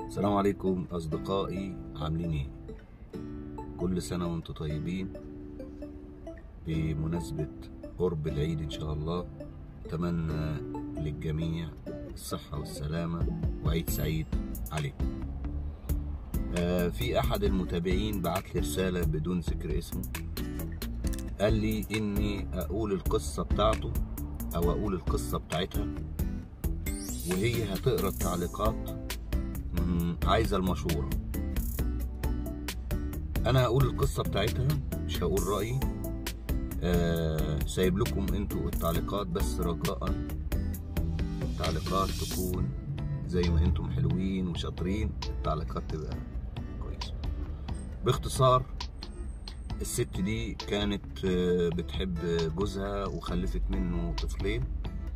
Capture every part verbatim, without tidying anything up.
السلام عليكم أصدقائي، عاملين إيه؟ كل سنة وأنتم طيبين بمناسبة قرب العيد إن شاء الله. أتمنى للجميع الصحة والسلامة وعيد سعيد عليكم. آه في أحد المتابعين بعت لي رسالة بدون ذكر اسمه، قال لي إني أقول القصة بتاعته أو أقول القصة بتاعتها وهي هتقرأ التعليقات، عايزة المشورة. انا هقول القصة بتاعتها مش هقول رأيي. آه سايب لكم انتوا التعليقات، بس رجاء التعليقات تكون زي ما انتم حلوين وشاطرين، التعليقات تبقى كويسة. باختصار، الست دي كانت بتحب جوزها وخلفت منه طفلين،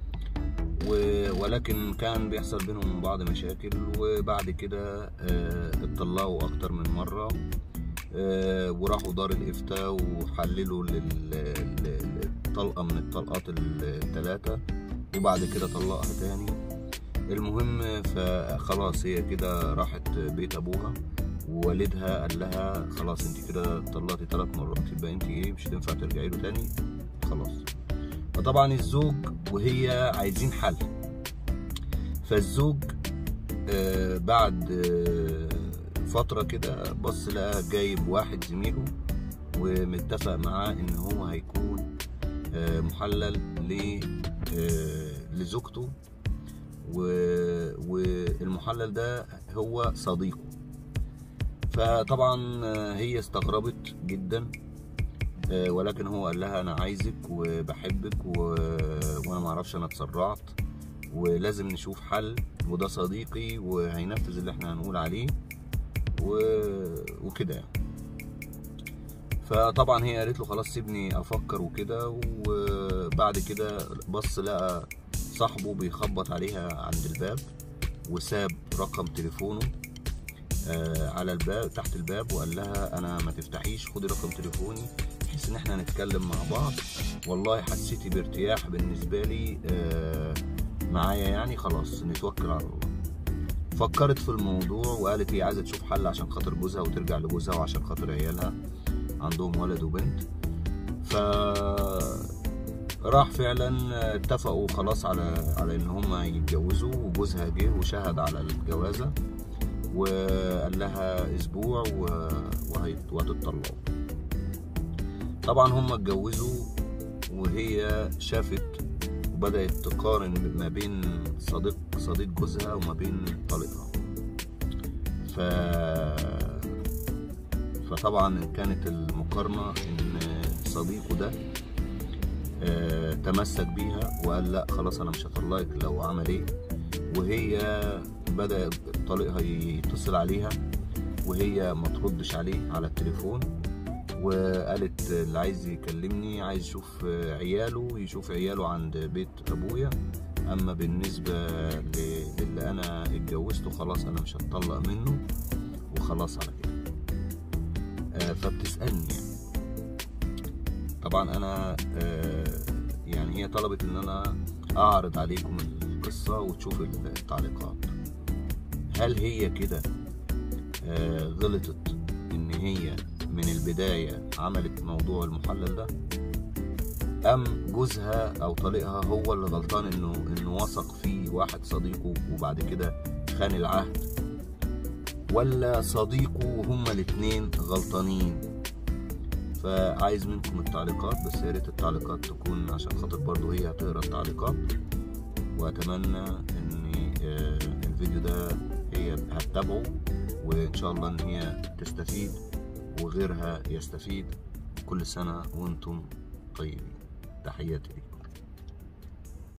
ولكن كان بيحصل بينهم من بعض مشاكل، وبعد كده اتطلقوا اكتر من مرة، وراحوا دار الافتاء وحللوا الطلقة من الطلقات الثلاثة، وبعد كده طلقها تاني. المهم فخلاص هي كده راحت بيت ابوها، ووالدها قال لها خلاص انت كده طلقتي ثلاث مرات، يبقى انت ايه مش هتنفع ترجعي له تاني خلاص. فطبعا الزوج وهي عايزين حل، فالزوج آه بعد آه فترة كده بص لقى جايب واحد زميله ومتفق معاه ان هو هيكون آه محلل آه لزوجته، والمحلل ده هو صديقه. فطبعا هي استغربت جدا، ولكن هو قال لها انا عايزك وبحبك و... وانا معرفش انا اتسرعت ولازم نشوف حل، وده صديقي وهينفذ اللي احنا هنقول عليه و... وكده يعني. فطبعا هي قالت له خلاص سيبني افكر وكده. وبعد كده بص لقى صاحبه بيخبط عليها عند الباب، وساب رقم تليفونه على الباب تحت الباب، وقال لها انا ما تفتحيش، خدي رقم تليفوني بحيث ان احنا نتكلم مع بعض، والله حسيتي بارتياح بالنسبه لي معايا، يعني خلاص نتوكل على الله. فكرت في الموضوع وقالت هي عايزه تشوف حل عشان خاطر جوزها وترجع لجوزها وعشان خاطر عيالها، عندهم ولد وبنت. ف راح فعلا اتفقوا خلاص على على ان هما يتجوزوا، وجوزها جه وشهد على الجوازه وقال لها اسبوع وهتطلقوا. طبعا هم اتجوزوا، وهي شافت وبدأت تقارن ما بين صديق صديق جوزها وما بين طليقها. ف فطبعا كانت المقارنة ان صديقه ده اه تمسك بيها وقال لا خلاص انا مش هطلقك لو عمل ايه. وهي بدأ طليقها يتصل عليها وهي ما تردش عليه على التليفون، وقالت اللي عايز يكلمني عايز يشوف عياله يشوف عياله عند بيت ابويا، اما بالنسبه للي انا اتجوزته خلاص انا مش هتطلق منه وخلاص على كده. آه فبتسالني يعني طبعا انا آه يعني هي طلبت ان انا اعرض عليكم القصه وتشوف التعليقات. هل هي كده آه غلطت ان هي من البداية عملت موضوع المحلل ده، أم جوزها أو طليقها هو اللي غلطان إنه إنه وثق فيه واحد صديقه وبعد كده خان العهد، ولا صديقه وهما الاتنين غلطانين؟ فعايز منكم التعليقات، بس يا ريت التعليقات تكون عشان خاطر برضو هي هتقرا التعليقات. وأتمنى إن الفيديو ده هي هتتابعه، وإن شاء الله إن هي تستفيد وغيرها يستفيد. كل سنة وانتم طيبين. تحياتي لكم.